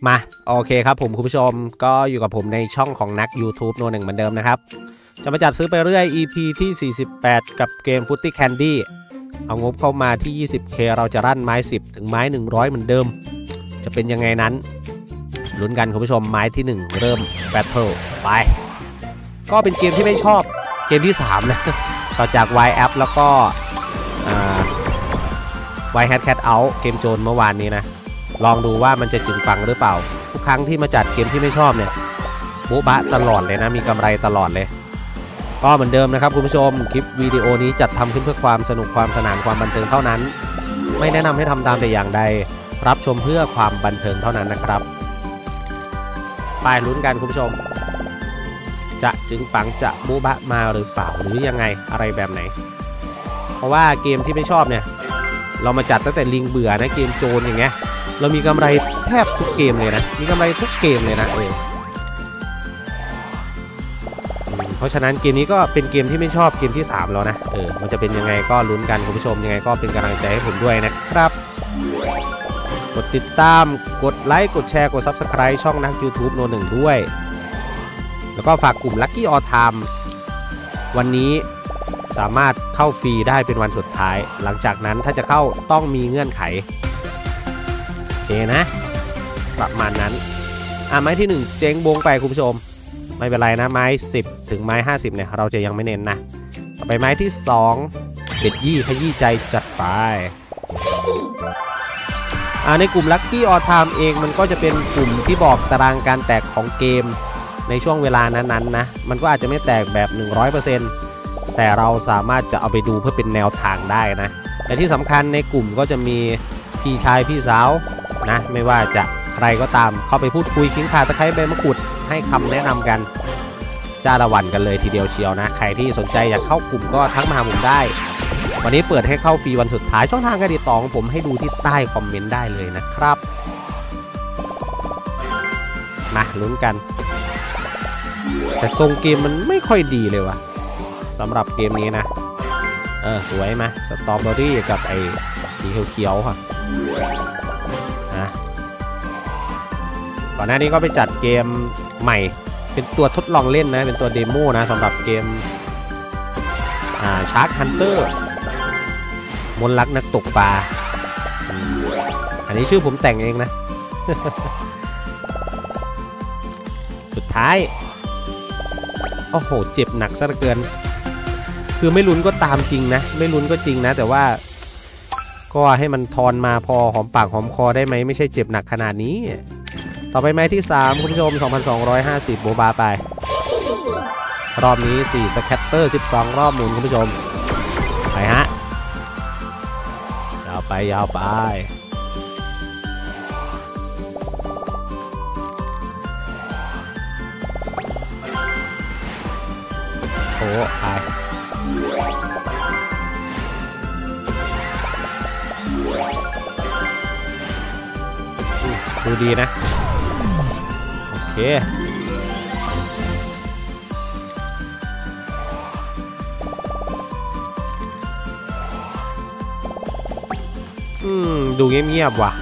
มาโอเคครับผมคุณผู้ชมก็อยู่กับผมในช่องของนัก YouTube โนหนึ่งเหมือนเดิมนะครับจะมาจัดซื้อไปเรื่อย EP ที่48กับเกม Footy Candy เอางบเข้ามาที่ 20k เราจะรั่นไม้10ถึงไม้100เหมือนเดิมจะเป็นยังไงนั้นลุ้นกันคุณผู้ชมไม้ที่1เริ่ม Battle ไปก็เป็นเกมที่ไม่ชอบเกมที่3นะต่อจาก Y App แล้วก็Y Hat Cat Out เกมโจรเมื่อวานนี้นะลองดูว่ามันจะจึงฟังหรือเปล่าทุกครั้งที่มาจัดเกมที่ไม่ชอบเนี่ยโบ๊ะบะตลอดเลยนะมีกำไรตลอดเลยก็เหมือนเดิมนะครับคุณผู้ชมคลิปวิดีโอนี้จัดทำขึ้นเพื่อความสนุกความสนานความบันเทิงเท่านั้นไม่แนะนำให้ทำตามแต่อย่างใดรับชมเพื่อความบันเทิงเท่านั้นนะครับไปลุ้นกันคุณผู้ชมจะจึงปังจะโบ๊ะบะมาหรือเปล่าหรือยังไงอะไรแบบไหนเพราะว่าเกมที่ไม่ชอบเนี่ยเรามาจัดตั้งแต่ลิงเบื่อนะเกมโจรอย่างเงี้ยเรามีกำไรแทบทุกเกมเลยนะมีกำไรทุกเกมเลยนะเพราะฉะนั้นเกมนี้ก็เป็นเกมที่ไม่ชอบเกมที่3แล้วนะมันจะเป็นยังไงก็ลุ้นกันคุณผู้ชมยังไงก็เป็นกำลังใจให้ผมด้วยนะครับกดติดตามกดไลค์กดแชร์กด Subscribe ช่องนัก YouTube โนหนึ่งด้วยแล้วก็ฝากกลุ่ม Lucky All Time วันนี้สามารถเข้าฟรีได้เป็นวันสุดท้ายหลังจากนั้นถ้าจะเข้าต้องมีเงื่อนไขโอเคนะประมาณนั้นไม้ที่1เจ๊งบงไปคุณผู้ชมไม่เป็นไรนะไม้10ถึงไม้50เนี่ยเราจะยังไม่เน้นนะต่อไปไม้ที่2เบ็ดยี่ขยี้ใจจัดไปในกลุ่ม Lucky All Time เองมันก็จะเป็นกลุ่มที่บอกตารางการแตกของเกมในช่วงเวลานั้นๆนะมันก็อาจจะไม่แตกแบบ 100%แต่เราสามารถจะเอาไปดูเพื่อเป็นแนวทางได้นะแต่ที่สำคัญในกลุ่มก็จะมีพี่ชายพี่สาวนะไม่ว่าจะใครก็ตามเข้าไปพูดคุยขิงข่าตะไคร้ใบมะกรูดให้คำแนะนำกันจ้าละวันกันเลยทีเดียวเชียวนะใครที่สนใจอยากเข้ากลุ่มก็ทักมาหาผมได้วันนี้เปิดให้เข้าฟรีวันสุดท้ายช่องทางการติดต่อของผมให้ดูที่ใต้คอมเมนต์ได้เลยนะครับมาลุ้นกันแต่ทรงเกมมันไม่ค่อยดีเลยว่ะสำหรับเกมนี้นะสวยไหมสตรอเบอรี่กับไอ้สีเขียวๆค่ะก่อนหน้านี้ก็ไปจัดเกมใหม่เป็นตัวทดลองเล่นนะเป็นตัวเดโมนะสำหรับเกมชาร์คฮันเตอร์มนต์รักนักตกปลาอันนี้ชื่อผมแต่งเองนะ สุดท้ายโอ้โหเจ็บหนักซะเหลือเกินคือไม่ลุ้นก็ตามจริงนะไม่ลุ้นก็จริงนะแต่ว่าก็ให้มันทอนมาพอหอมปากหอมคอได้ไหมไม่ใช่เจ็บหนักขนาดนี้ต่อไปไม้ที่3คุณผู้ชม 2,250 โบบาไปรอบนี้4สแคตเตอร์12รอบหมุนคุณผู้ชมไปฮะยาวไปยาวไปโอ้ไปดูดีนะโอเคดูเงียบๆว่ะ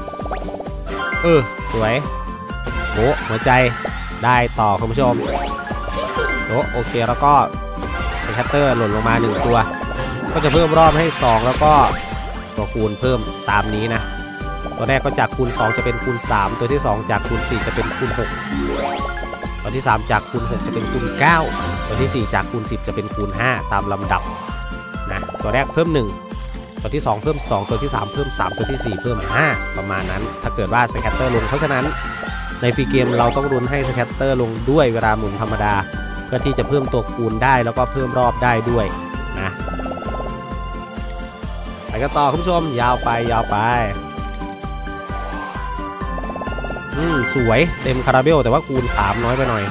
สวยโอ้หัวใจได้ต่อคุณผู้ชมโอเคแล้วก็สแคตเตอร์หล่นลงมา1ตัวก็จะเพิ่มรอบให้2แล้วก็ตัวคูณเพิ่มตามนี้นะตัวแรกก็จากคูณ2จะเป็นคูณ3ตัวที่2จากคูณ4จะเป็นคูณ6ตัวที่3จากคูณ6จะเป็นคูณ9ตัวที่4จากคูณ10จะเป็นคูณ5ตามลำดับนะตัวแรกเพิ่ม1ตัวที่2เพิ่ม2ตัวที่3เพิ่ม3ตัวที่4เพิ่ม5ประมาณนั้นถ้าเกิดว่าสแคตเตอร์ลงเพราะฉะนั้นในฟรีเกมเราต้องรุนให้สแคตเตอร์ลงด้วยเวลาหมุนธรรมดาเพื่อที่จะเพิ่มตัวคูณได้แล้วก็เพิ่มรอบได้ด้วยนะไปกันต่อคุณผู้ชมยาวไปยาวไปสวยเต็มคาราเบลแต่ว่าคูณ3น้อยไปหน่อย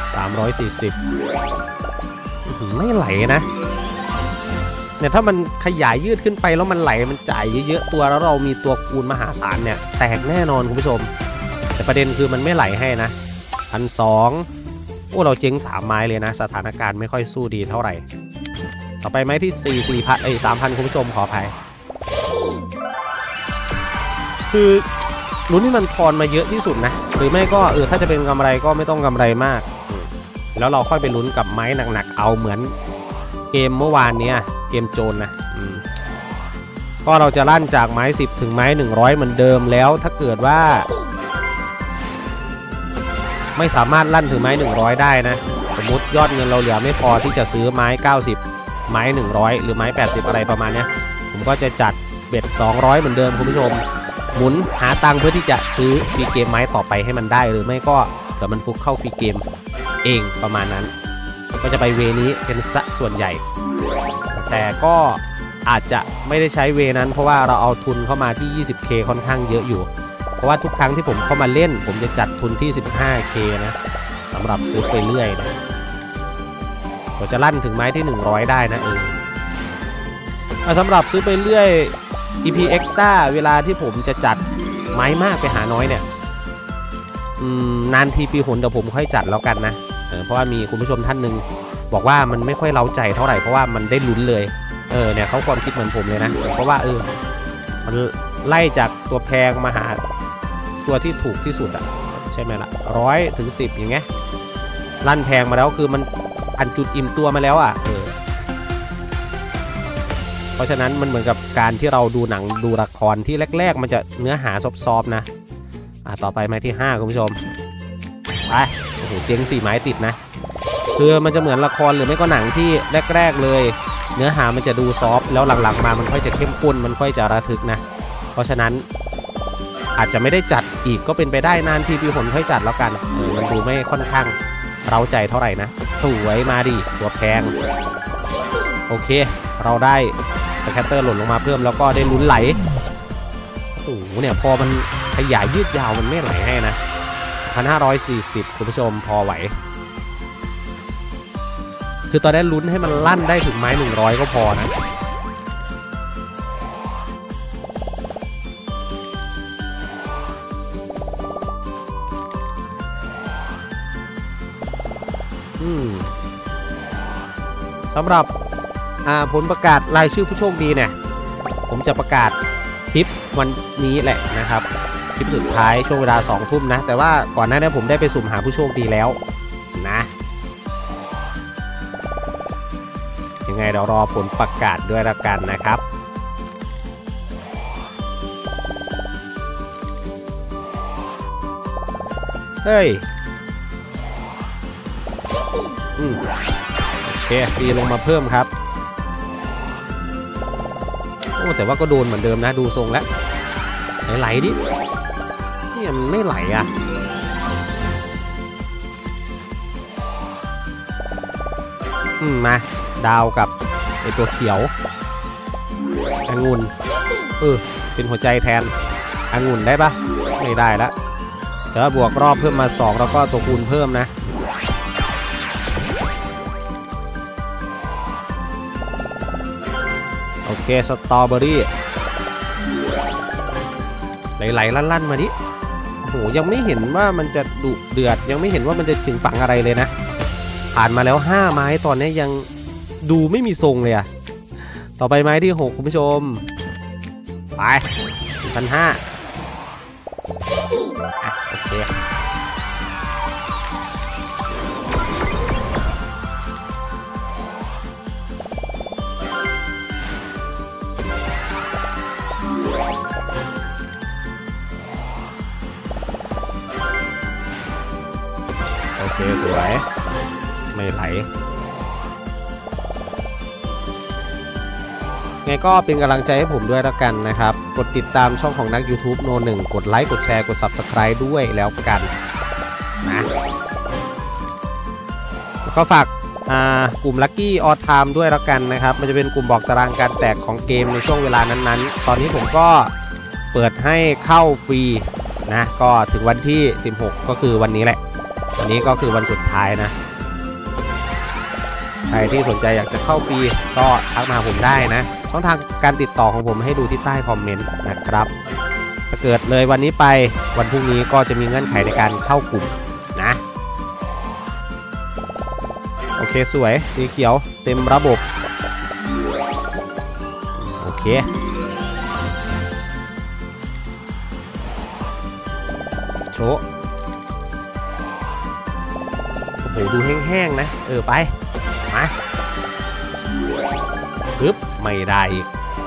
340ไม่ไหลนะเนี่ยถ้ามันขยายยืดขึ้นไปแล้วมันไหลมันจ่ายเยอะๆตัวแล้วเรามีตัวคูณมหาศาลเนี่ยแตกแน่นอนคุณผู้ชมแต่ประเด็นคือมันไม่ไหลให้นะ1,200โอ้เราเจ๊ง3ไม้เลยนะสถานการณ์ไม่ค่อยสู้ดีเท่าไหร่ต่อไปไม้ที่4,000 3,000คุณผู้ชมขออภัยคือลุ้นที่มันทอนมาเยอะที่สุดนะหรือไม่ก็ถ้าจะเป็นกำไรก็ไม่ต้องกำไรมากแล้วเราค่อยไปลุ้นกับไม้หนักๆเอาเหมือนเกมเมื่อวานเนี้ยเกมโจรนะก็เราจะลั่นจากไม้10ถึงไม้100เหมือนเดิมแล้วถ้าเกิดว่าไม่สามารถลั่นถึงไม้100ได้นะสมมติยอดเงินเราเหลือไม่พอที่จะซื้อไม้90ไม้100หรือไม้80อะไรประมาณนี้ผมก็จะจัดเบ็ด200เหมือนเดิมคุณผู้ชมหมุนหาตังค์เพื่อที่จะซื้อฟรีเกมไม้ต่อไปให้มันได้หรือไม่ก็เดี๋ยวมันฟุกเข้าฟรีเกมเองประมาณนั้นก็จะไปเวนี้เป็นส่วนใหญ่แต่ก็อาจจะไม่ได้ใช้เวนั้นเพราะว่าเราเอาทุนเข้ามาที่ 20K ค่อนข้างเยอะอยู่เพราะว่าทุกครั้งที่ผมเข้ามาเล่นผมจะจัดทุนที่ 15K นะสำหรับซื้อไปเรื่อยนะผมจะลั่นถึงไม้ที่100ได้นะสำหรับซื้อไปเรื่อย EP Extra เวลาที่ผมจะจัดไม้มากไปหาน้อยเนี่ยนานทีปีหนเดี๋ยวผมค่อยจัดแล้วกันนะเพราะว่ามีคุณผู้ชมท่านหนึ่งบอกว่ามันไม่ค่อยเร้าใจเท่าไหร่เพราะว่ามันได้ลุ้นเลยเนี่ยเขาความคิดเหมือนผมเลยนะเพราะว่ามันไล่จากตัวแพงมาหาตัวที่ถูกที่สุดอ่ะใช่ไหมล่ะ100 ถึง 10อย่างเงี้ยลั่นแพงมาแล้วคือมันอันจุดอิ่มตัวมาแล้วอ่ะเพราะฉะนั้นมันเหมือนกับการที่เราดูหนังดูละครที่แรกๆมันจะเนื้อหาซอฟๆนะต่อไปไม้ที่5คุณผู้ชมไปโอ้โหเจ๊ง4ไม้ติดนะคือมันจะเหมือนละครหรือไม่ก็หนังที่แรกๆเลยเนื้อหามันจะดูซอฟแล้วหลังๆมามันค่อยจะเข้มข้นมันค่อยจะระทึกนะเพราะฉะนั้นอาจจะไม่ได้จัดอีกก็เป็นไปได้นานทีปีหนค่อยจัดแล้วกันมันดูไม่ค่อนข้างเร้าใจเท่าไหร่นะสวยมาดิตัวแพงโอเคเราได้สแคตเตอร์หล่นลงมาเพิ่มแล้วก็ได้ลุ้นไหลโอ้โหเนี่ยพอมันขยายยืดยาวมันไม่ไหลให้นะ1,540คุณผู้ชมพอไหวคือตอนนี้ลุ้นให้มันลั่นได้ถึงไม้100ก็พอนะสำหรับผลประกาศรายชื่อผู้โชคดีเนี่ยผมจะประกาศคลิปวันนี้แหละนะครับคลิปสุดท้ายช่วงเวลา 20:00 นนะแต่ว่าก่อนหน้านี้ผมได้ไปสุ่มหาผู้โชคดีแล้วนะยังไงเดี๋ยวรอผลประกาศด้วยละกันนะครับเฮ้ยโอเคตีลงมาเพิ่มครับโอ้แต่ว่าก็โดนเหมือนเดิมนะดูทรงแล้วไหลดินี่มันไม่ไหลอ่ะมาดาวกับไอตัวเขียวองุ่นเป็นหัวใจแทนองุ่นได้ปะไม่ได้ละแต่ว่าบวกรอบเพิ่มมา2แล้วก็ตัวคูณเพิ่มนะโอเคสตรอเบอรี่ไหลๆลั่นๆมาดิโอ้โหยังไม่เห็นว่ามันจะดุเดือดยังไม่เห็นว่ามันจะถึงปังอะไรเลยนะผ่านมาแล้ว5ไม้ตอนนี้ยังดูไม่มีทรงเลยอะต่อไปไม้ที่6คุณผู้ชมไป 1,500โอเคสวยไม่ไหลไงก็เป็นกำลังใจให้ผมด้วยแล้วกันนะครับกดติดตามช่องของนัก YouTube โนหนึ่งกดไลค์กดแชร์กด Subscribe ด้วยแล้วกันนะก็ฝากกลุ่ม Lucky All Time ด้วยแล้วกันนะครับมันจะเป็นกลุ่มบอกตารางการแตกของเกมในช่วงเวลานั้นๆตอนนี้ผมก็เปิดให้เข้าฟรีนะก็ถึงวันที่16ก็คือวันนี้แหละวันนี้ก็คือวันสุดท้ายนะใครที่สนใจอยากจะเข้าฟรีก็ทักมาผมได้นะช่องทางการติดต่อของผมให้ดูที่ใต้คอมเมนต์นะครับถ้าเกิดเลยวันนี้ไปวันพรุ่งนี้ก็จะมีเงื่อนไขในการเข้ากลุ่มนะโอเคสวยสีเขียวเต็มระบบโอเคโอ้โหดูแห้งๆนะไปมาปึ๊บไม่ได้อีก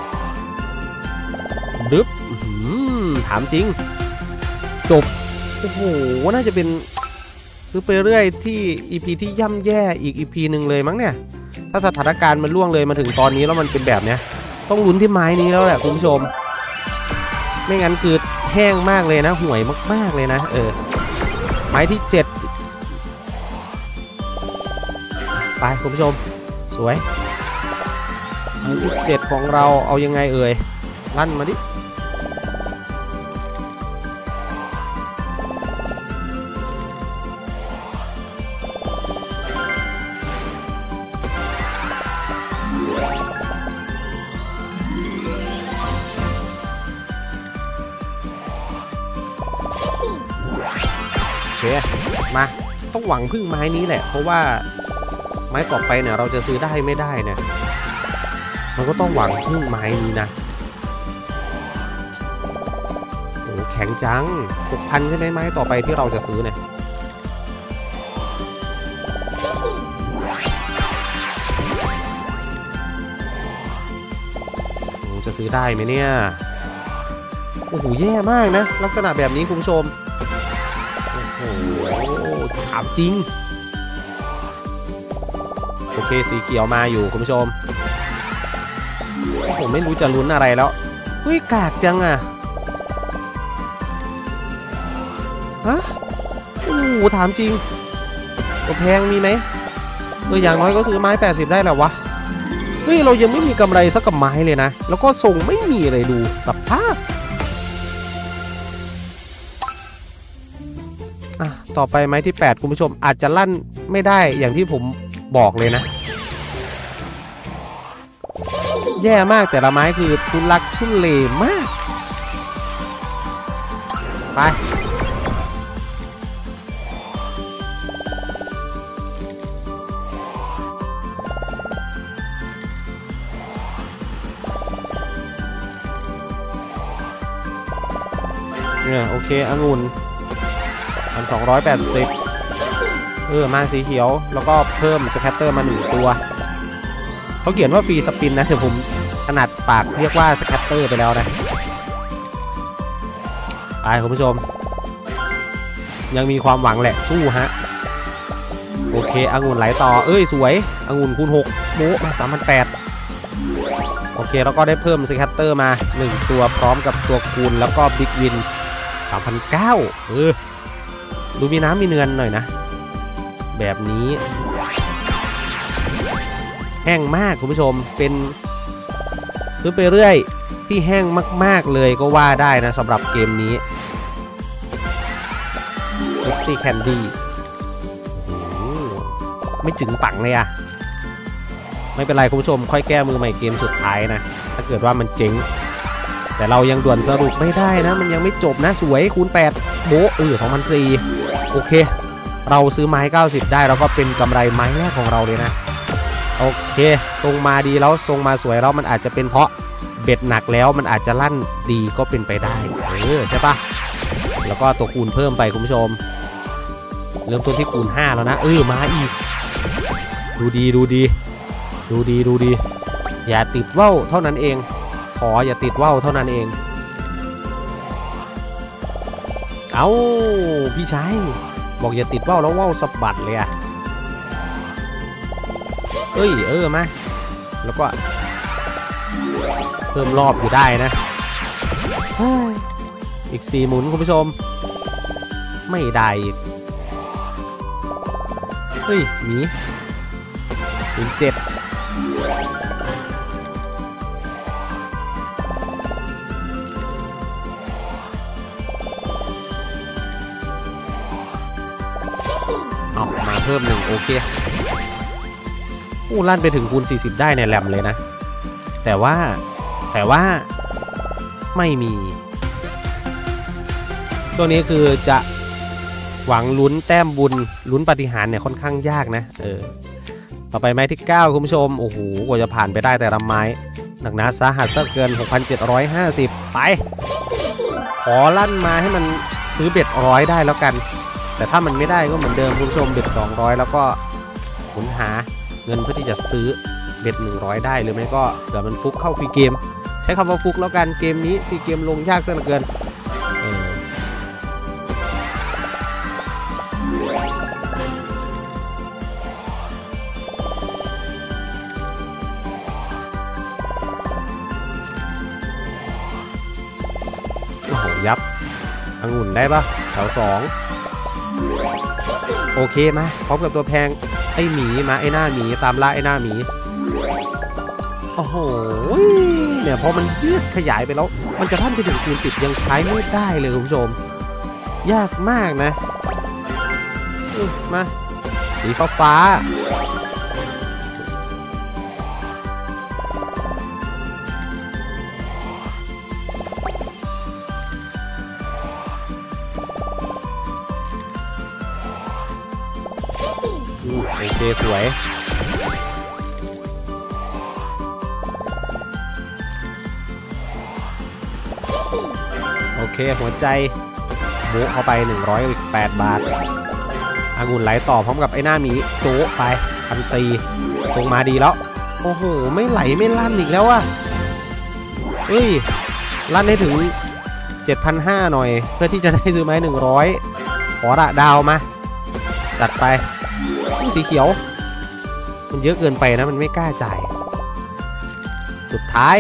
ดึ๊บถามจริงจบโอ้โหน่าจะเป็นคือไปเรื่อยที่ EP ที่ย่ำแย่อีก EP หนึ่งเลยมั้งเนี่ยถ้าสถานการณ์มันล่วงเลยมาถึงตอนนี้แล้วมันเป็นแบบเนี้ยต้องลุ้นที่ไม้นี้แล้วแหละคุณผู้ชมไม่งั้นคือแห้งมากเลยนะห่วยมากๆเลยนะไม้ที่7ไปคุณผู้ชมสวยไม้ที่7ของเราเอายังไงลั่นมาดิมาต้องหวังพึ่งไม้นี้แหละเพราะว่าไม้ต่อไปเนี่ยเราจะซื้อได้ไม่ได้เนี่ยมันก็ต้องหวังพึ่งไม้นี้นะโอ้แข็งจัง 6,000 ใช่ไหมไม้ต่อไปที่เราจะซื้อเนี่ยจะซื้อได้ไหมเนี่ยโอ้โหแย่มากนะลักษณะแบบนี้คุณผู้ชมโอ้โหถามจริงโอเคสีเขียวมาอยู่คุณผู้ชมผมไม่รู้จะลุ้นอะไรแล้วเฮ้ยกากจังอ่ะฮะโอ้โหถามจริงตัวแพงมีไหมอย่างน้อยก็ซื้อไม้80ได้แล้ววะเฮ้ยเรายังไม่มีกำไรสักกับไม้เลยนะแล้วก็ส่งไม่มีเลยดูสภาพต่อไปไม้ที่8คุณผู้ชมอาจจะลั่นไม่ได้อย่างที่ผมบอกเลยนะแย่มากแต่ละไม้คือทุลักทุเลมากไปเนี่ยโอเคองุ่น1,280มาสีเขียวแล้วก็เพิ่มสแคตเตอร์มา1ตัวเขาเขียนว่าฟรีสปินนะแต่ผมขนาดปากเรียกว่าสแคตเตอร์ไปแล้วนะไปคุณผู้ชมยังมีความหวังแหละสู้ฮะโอเคองุ่นไหลต่อสวยองุ่นคูณ6โบ๊ะมา 3,800โอเคแล้วก็ได้เพิ่มสแคตเตอร์มา1ตัวพร้อมกับตัวคูณแล้วก็บิ๊กวิน 3,900ดูมีน้ำมีเนือนหน่อยนะแบบนี้แห้งมากคุณผู้ชมเป็นซื้อไปเรื่อยที่แห้งมากๆเลยก็ว่าได้นะสำหรับเกมนี้ลิปตี้แคนดี้ไม่จึงปังเลยอะไม่เป็นไรคุณผู้ชมค่อยแก้มือใหม่เกมสุดท้ายนะถ้าเกิดว่ามันเจ๊งแต่เรายังด่วนสรุปไม่ได้นะมันยังไม่จบนะสวยคูณ8โบ๊ะ2,400โอเคเราซื้อไม้90ได้แล้วก็เป็นกำไรไม้แรกของเราเลยนะโอเคทรงมาดีแล้วทรงมาสวยแล้วมันอาจจะเป็นเพราะเบ็ดหนักแล้วมันอาจจะลั่นดีก็เป็นไปได้ใช่ปะแล้วก็ตัวคูณเพิ่มไปคุณผู้ชมเริ่มต้นที่คูณ5แล้วนะมาอีกดูดีอย่าติดว่าวเท่านั้นเองขออย่าติดว่าวเท่านั้นเองเอาพี่ชายบอกอย่าติดว่าวแล้วว่าวสะบัดเลยอะมาแล้วก็เพิ่มรอบอยู่ได้นะอีก4หมุนคุณผู้ชมไม่ได้หนีถึง7เอามาเพิ่ม1โอเคลั่นไปถึงคูณ40ได้เนี่ยแหลมเลยนะแต่ว่าไม่มีตัวนี้คือจะหวังลุ้นแต้มบุญลุ้นปาฏิหาริย์เนี่ยค่อนข้างยากนะต่อไปไม้ที่9คุณผู้ชมโอ้โหกว่าจะผ่านไปได้แต่ละไม้หนักหนาสาหัสซะเกิน 6,750 ไปขอลั่นมาให้มันซื้อเบ็ด100ได้แล้วกันแต่ถ้ามันไม่ได้ก็เหมือนเดิมคุณผู้ชมเบ็ด200แล้วก็หมุนหาเงินเพื่อที่จะซื้อเบ็ด100ได้หรือไม่ก็เดี๋ยวมันฟุกเข้าฟรีเกมใช้คำว่าฟุกแล้วกันเกมนี้ฟรีเกมลงยากซะเหลือเกินยับองุ่นได้ปะแถว2โอเคมาพร้อมกับตัวแพงไอหมีมาไอหน้าหมีตามล่าไอหน้าหมีโอ้โหเนี่ยพอมันยืดขยายไปแล้วมันจะท่านไปถึงคูณ10ยังใช้ไม่ได้เลยคุณผู้ชมยากมากนะมาสีฟ้าโอเคสวยโอเคหัวใจโบ๊ะเข้าไป108 บาทองุ่นไหลต่อพร้อมกับไอ้หน้าหมีโจ๊ะไป1,400ส่งมาดีแล้วโอ้โหไม่ไหลไม่ลั่นอีกแล้วอะเฮ้ยลั่นให้ถึง 7,500 หน่อยเพื่อที่จะได้ซื้อไม้100ขอละดาวมาจัดไปสีเขียวมันเยอะเกินไปนะมันไม่กล้าจ่ายสุดท้าย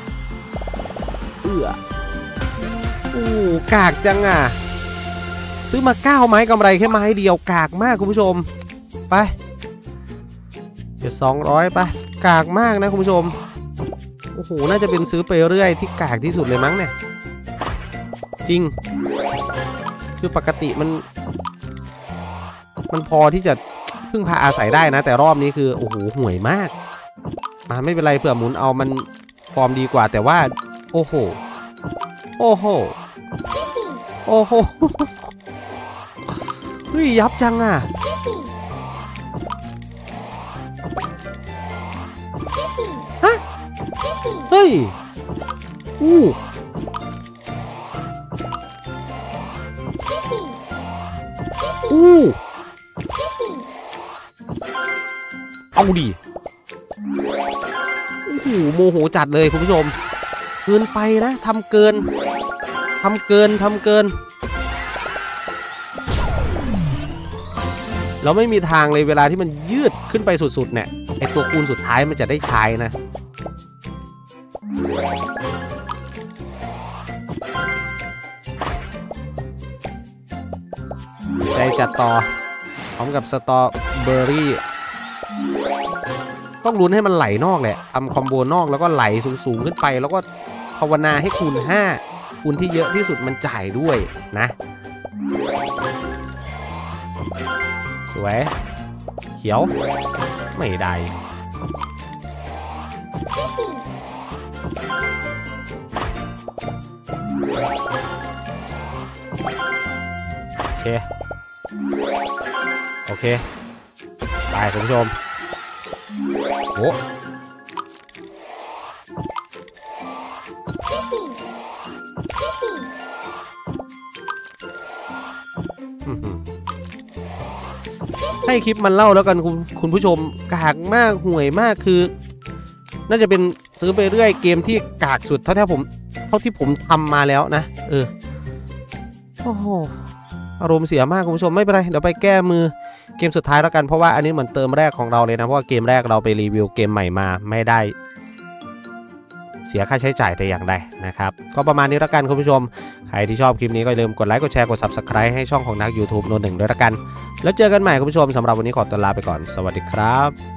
กากจังอ่ะซื้อมา9 ไม้กำไรแค่ไม้เดียวกากมากคุณผู้ชมไปเดี๋ยว200ไปกากมากนะคุณผู้ชมโอ้โหน่าจะเป็นซื้อไปเรื่อยที่กากที่สุดเลยมั้งเนี่ยจริงคือปกติมันพอที่จะพึ่งพาอาศัยได้นะแต่รอบนี้คือโอ้โหห่วยมากไม่เป็นไรเผื่อหมุนเอามันฟอร์มดีกว่าแต่ว่าโอ้โหโอ้โหโอ้โหเฮ้ยยับจังอ่ะฮะเฮ้ยเอาดิโอ้โหโมโหจัดเลยคุณผู้ชมเกินไปนะทำเกินเราไม่มีทางเลยเวลาที่มันยืดขึ้นไปสุดๆเนี่ยไอตัวคูณสุดท้ายมันจะได้ใช้นะใจจัดต่อพร้อมกับสตรอเบอรี่ต้องลุ้นให้มันไหลนอกแหละทำคอมโบนอกแล้วก็ไหลสูงขึ้นไปแล้วก็ภาวนาให้คูณ5คูณที่เยอะที่สุดมันจ่ายด้วยนะสวยเขียวไม่ได้โอเคไปคุณผู้ชมโอ้ให้คลิปมันเล่าแล้วกันคุณผู้ชมกากมากห่วยมากคือน่าจะเป็นซื้อไปเรื่อยเกมที่กากสุดเท่าที่ผมทำมาแล้วนะโอ้โหอารมณ์เสียมากคุณผู้ชมไม่เป็นไรเดี๋ยวไปแก้มือเกมสุดท้ายแล้วกันเพราะว่าอันนี้เหมือนเติมแรกของเราเลยนะเพราะว่าเกมแรกเราไปรีวิวเกมใหม่มาไม่ได้เสียค่าใช้จ่ายแต่อย่างใดนะครับก็ประมาณนี้แล้วกันคุณผู้ชมใครที่ชอบคลิปนี้ก็อย่าลืมกดไลค์กดแชร์กด Subscribe ให้ช่องของนัก YouTube โน1ด้วยละกันแล้วเจอกันใหม่คุณผู้ชมสำหรับวันนี้ขอตัวลาไปก่อนสวัสดีครับ